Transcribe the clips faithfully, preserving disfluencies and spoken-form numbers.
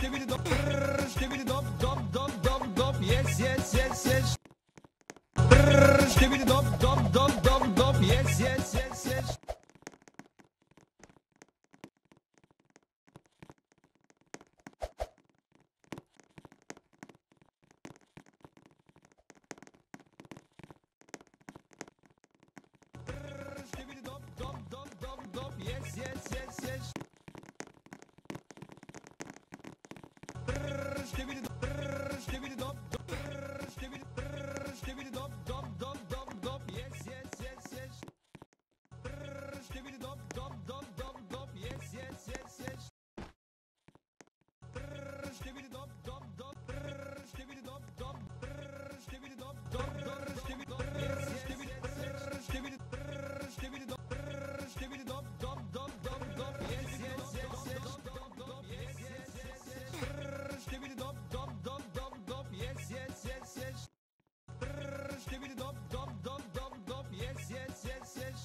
skibidi dop, brr, skibidi dop, dop, dop, dop, dop, yes, yes, yes, yes. Brr, skibidi dop, dop, dop, dop, dop, yes, yes, yes, yes. Brr, skibidi dop, dop, dop, dop, dop, yes, yes, yes, yes. Brr, skibidi dop, brr, skibidi dop, dop, brr, skibidi, brr, skibidi dop, dop, dop, dop, dop, yes, yes, yes, yes. Brr, skibidi dop, dop, dop, dop, dop, yes, yes, yes, yes. Brr, skibidi dop, dop, dop, brr, skibidi dop, dop, brr, skibidi dop, dop, dop, skibidi dop, yes, skibidi, brr, skibidi, brr, skibidi dop, brr, skibidi dop, dop, dop, dop, dop, yes, yes, yes, yes, dop, dop, yes, yes, yes, yes. Brr, skibidi dop, dop, dop, dop, dop, yes, yes, yes, yes. Brr, skibidi dop, dop, dop, dop, dop, yes, yes, yes, yes.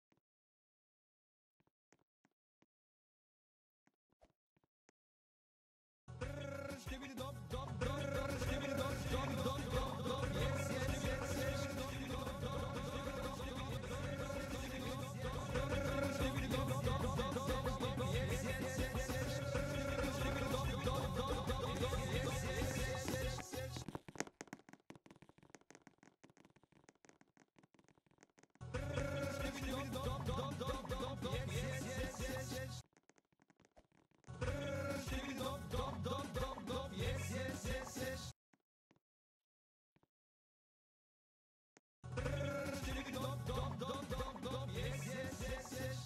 Brr, skibidi dop, dop, dop, brr, skibidi dop, dop, dop, dop, dop, yes, yes, yes, yes. Brr, skibidi dop, dop, dop, dop, dop, yes, yes, yes, yes. Brr, skibidi dop, dop, dop, dop, dop, yes, yes, yes, yes, yes. Brr, skibidi dop, dop, dop, dop, dop, yes, yes, yes, yes, yes. Brr, skibidi dop, dop, dop, dop, dop, yes, yes, yes, yes. Brr, skibidi dop, dop, dop, dop, dop, yes, yes, yes, yes.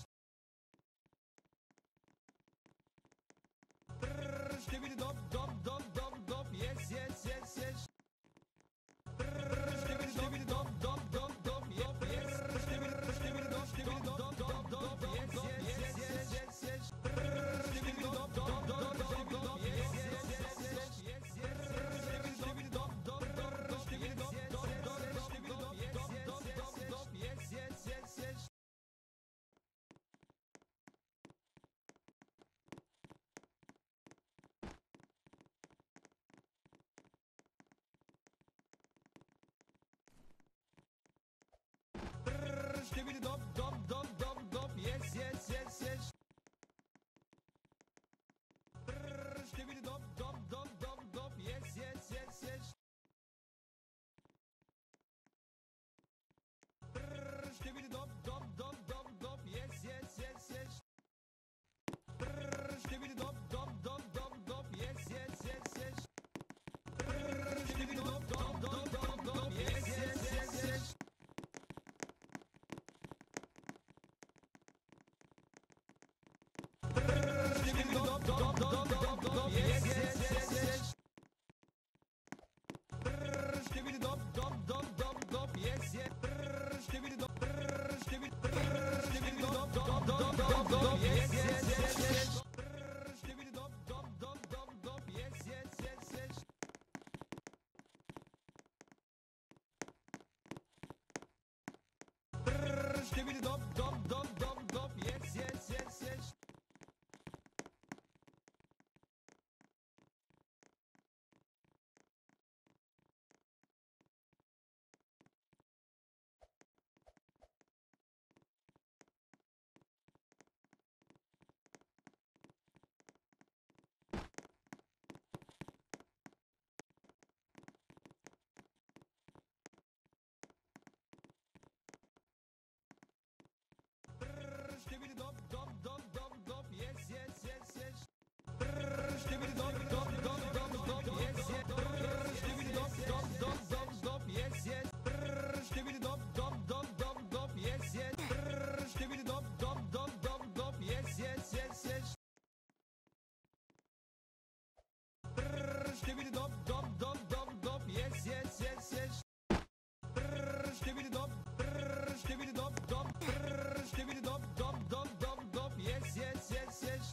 Brr, skibidi dop, dop, dop, dop, dop, yes, yes, yes, yes. Brr, skibidi, skibidi dop, dop, dop, dop, yep, yes. Skibidi, skibidi dop, skibidi dop, dop, dop, dop, yes, yes, yes, yes, yes, yes. Brr, skibidi dop, dop, dop, dop, dop, yes, yes, yes, yes, yes, yes. Brr, skibidi, skibidi dop, dop, dop, dop, skibidi dop, dop, dop, skibidi dop, yes, yes, yes, dop, yes, yes, yes, yes. Brr, skibidi dop, dop, dop, dop, dop, yes, yes, yes, yes. Brr, skibidi dop, dop, dop, dop, dop, yes, yes, yes, yes. Brr, skibidi dop, dop, dop, dop, dop, yes, yes, yes, yes. Brr, skibidi dop, dop, dop, dop, dop, yes, yes, yes, yes. Brr, skibidi dop, dop, dop, dop, dop, yes, yes, yes, yes. Brr, skibidi dop, dop, dop, dop, dop, yes, yes, yes, yes. Brr, skibidi dop, dop, dop, dop, dop, yes, yes. Brr, skibidi dop, brr, skibidi, brr, skibidi dop, dop, dop, dop, dop, yes, yes, yes, yes. Brr, skibidi dop, dop, dop, dop, dop, yes, yes, yes, yes. Brr, skibidi dop, dop, dop, dop, dop, yes, yes, yes, yes. Brr, skibidi dop, dop, dop, dop, dop, yes, yes, yes, yes. Brr, skibidi dop, dop, dop, dop, dop, yes, yes. Brr, skibidi dop, dop, dop, dop, dop, yes, yes. Brr, skibidi dop, dop, dop, dop, dop, yes, yes. Brr, skibidi dop, dop, dop, dop, dop, yes, yes, yes, yes. Brr, skibidi dop, dop, dop, dop, dop, yes, yes, yes, yes. Brr, skibidi dop, brr, skibidi dop, dop, brr, skibidi dop, dop, dop, dop, dop, yes, yes, yes, yes.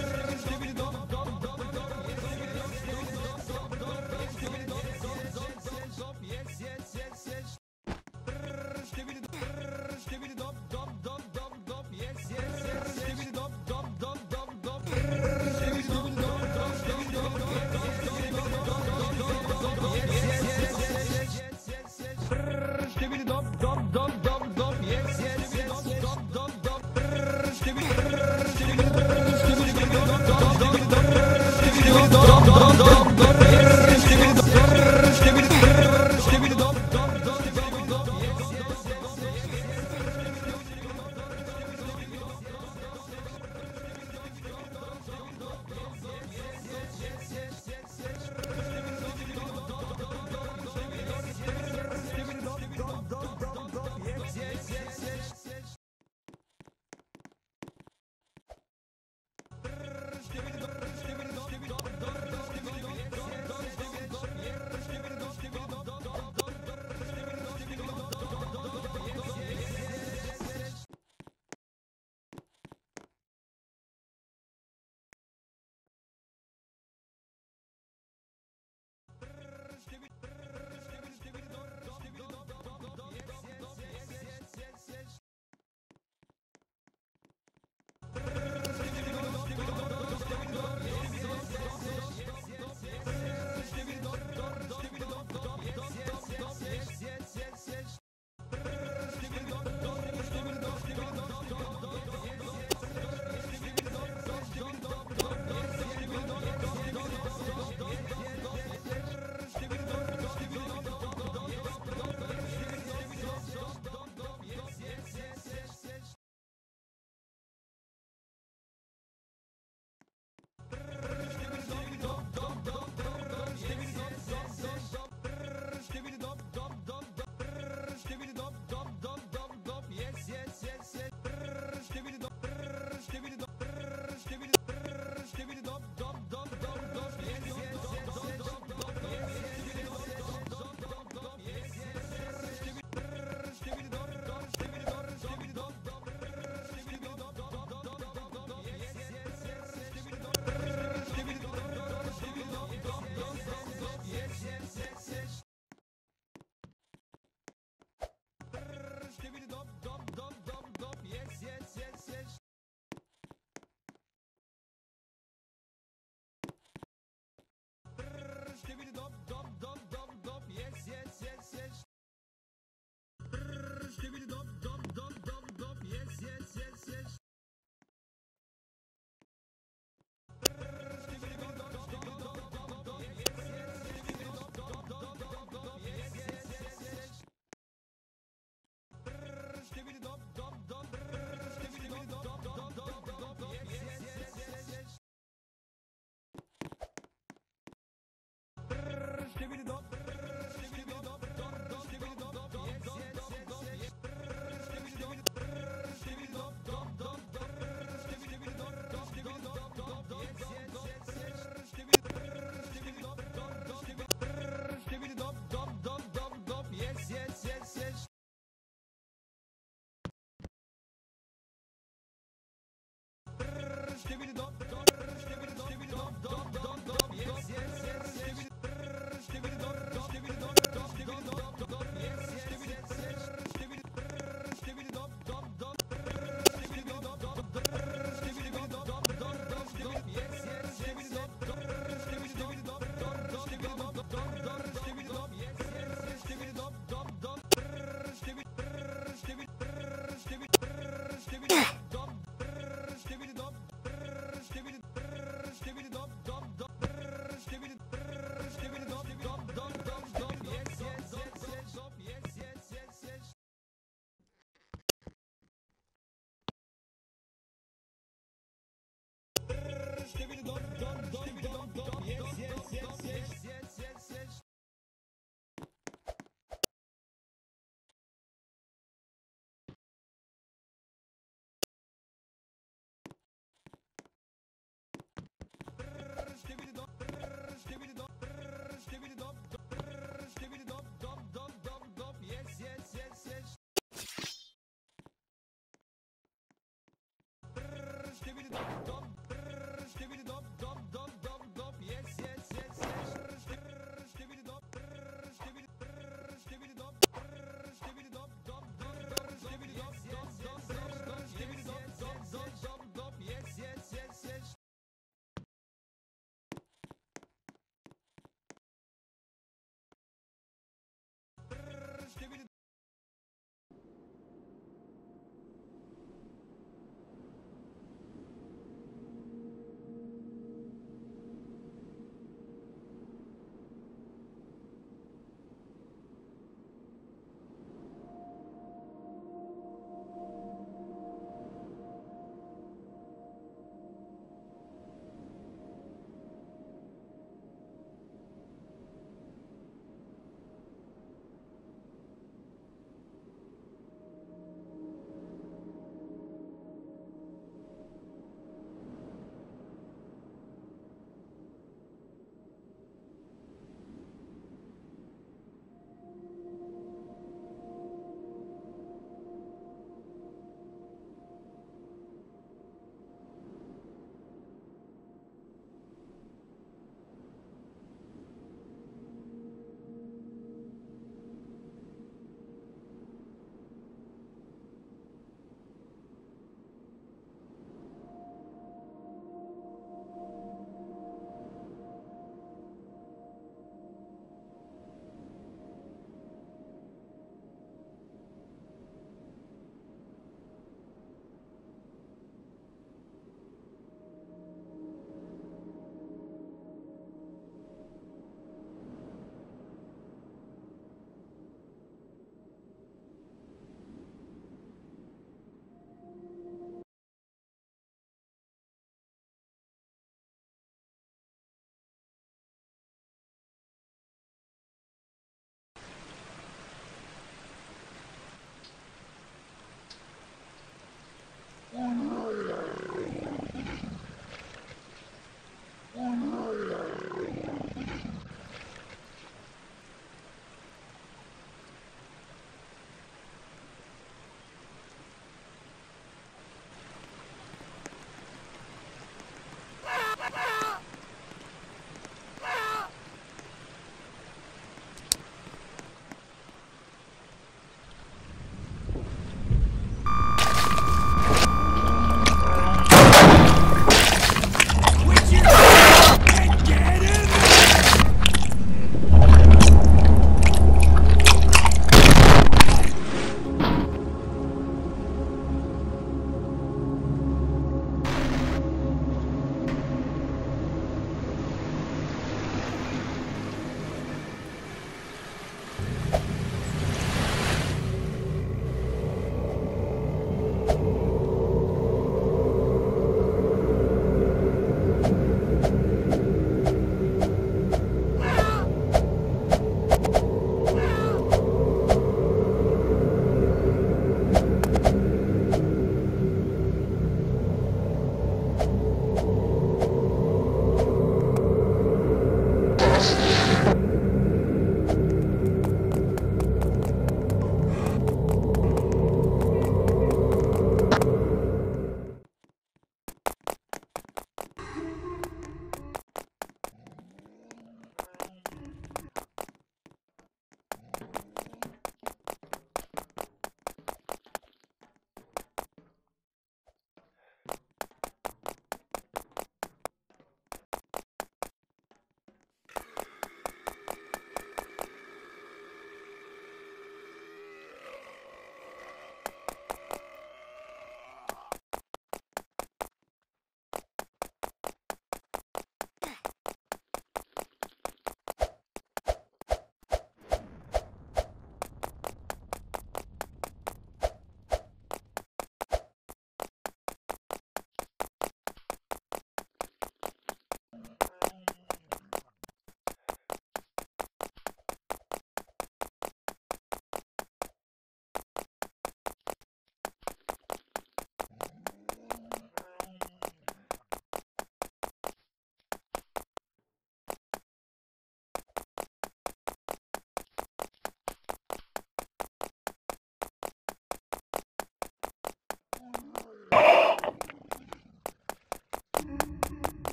Skibidi dop, dop, dop, dop, yes, yes, yes, dop, dop, skibidi dop, dop, dop, yes, yes, yes, dop,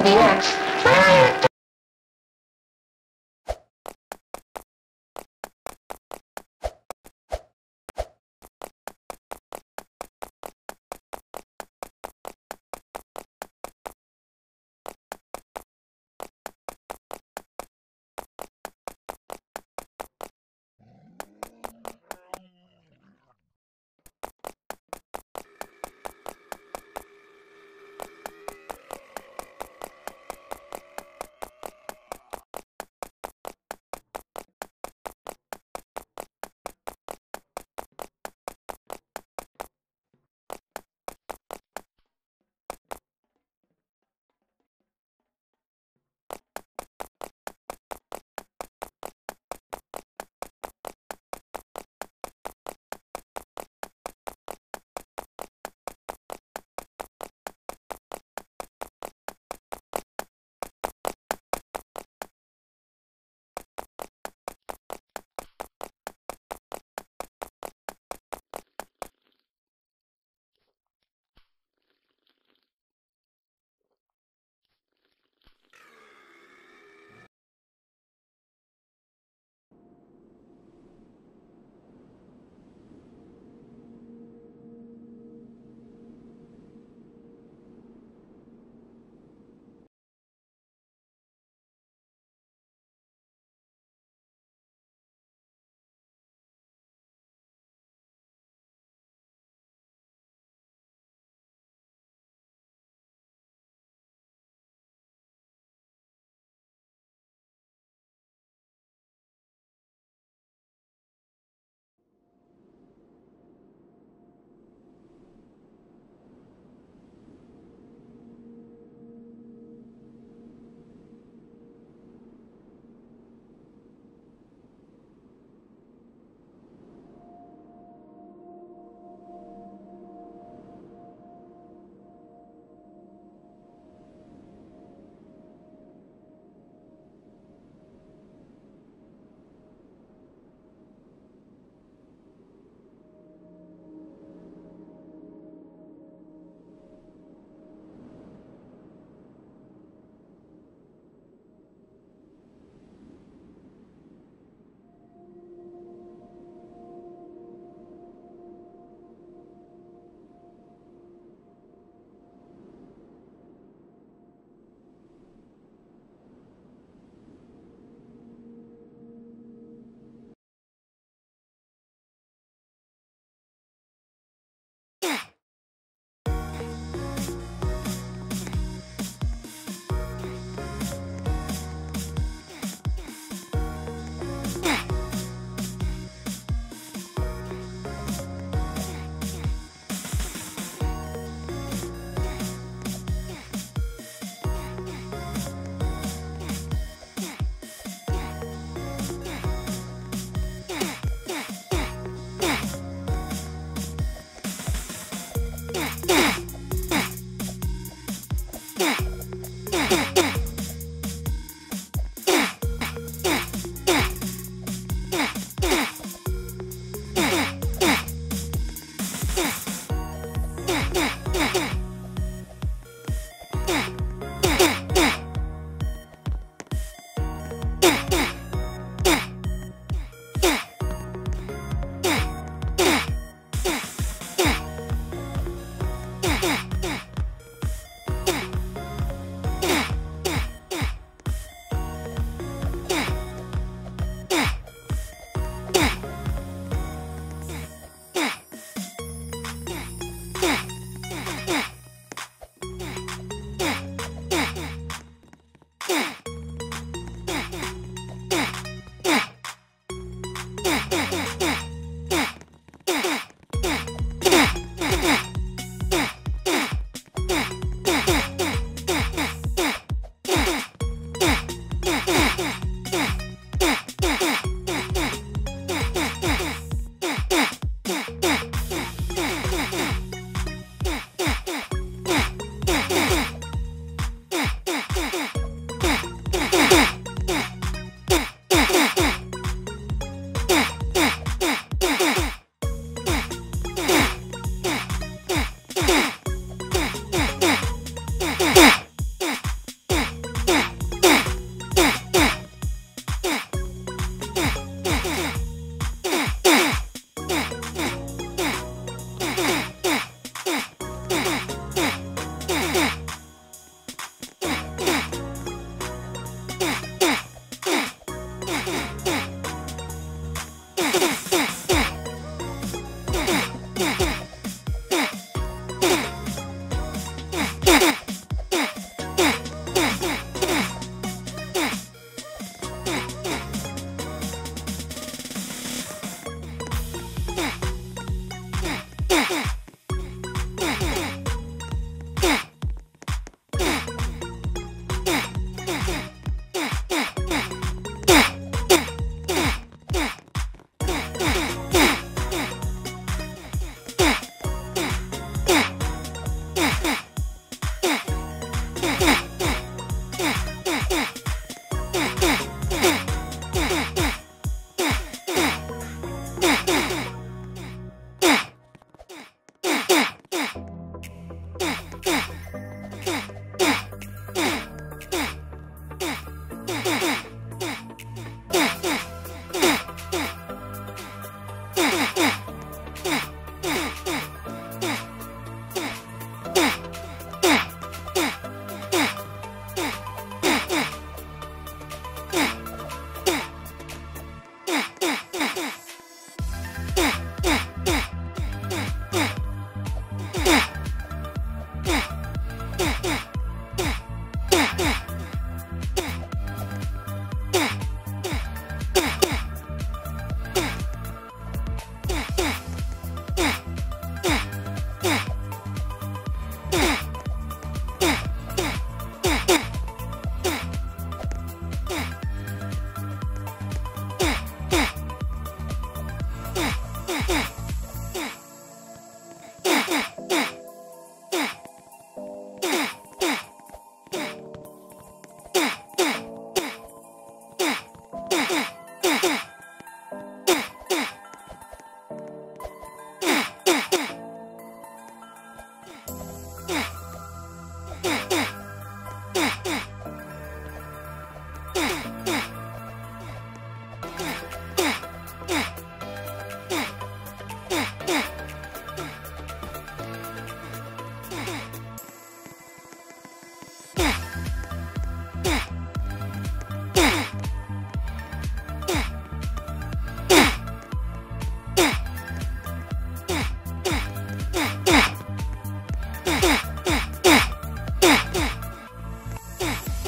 D X. Fire!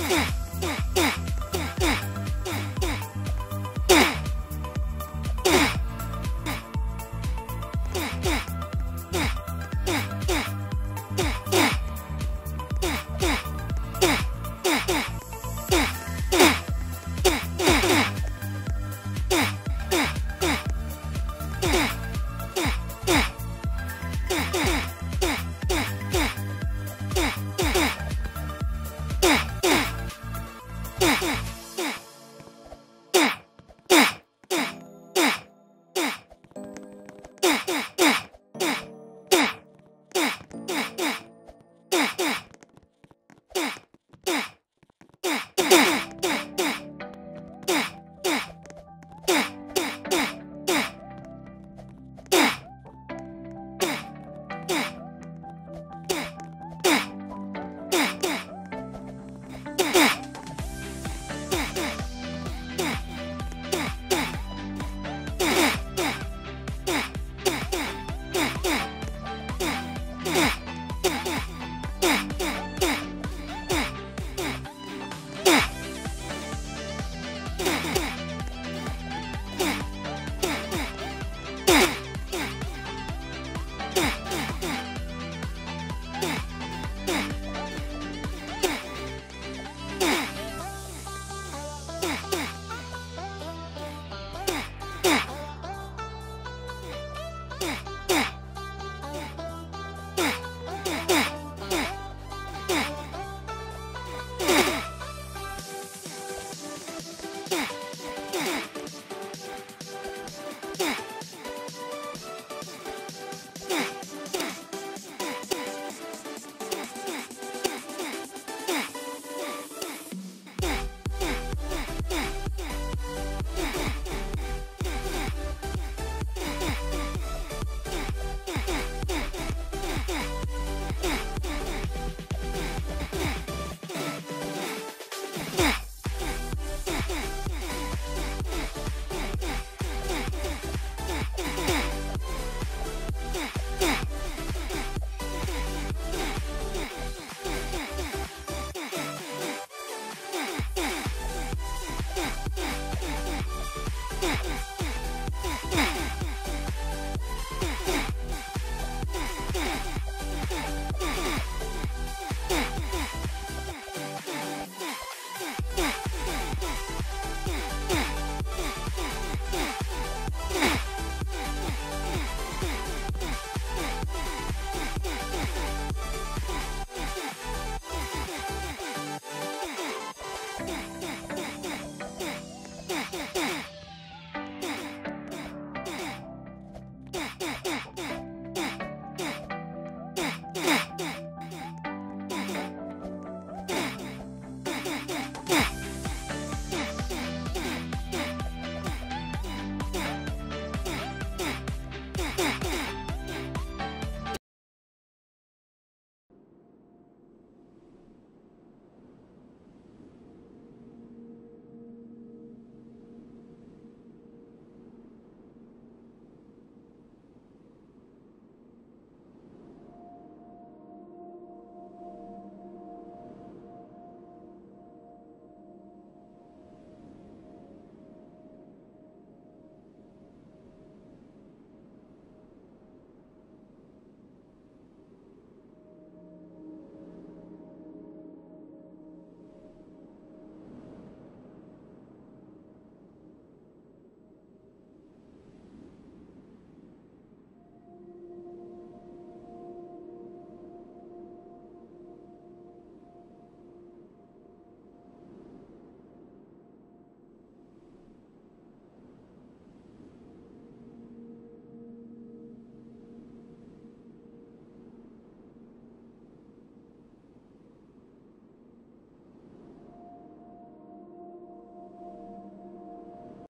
Yeah.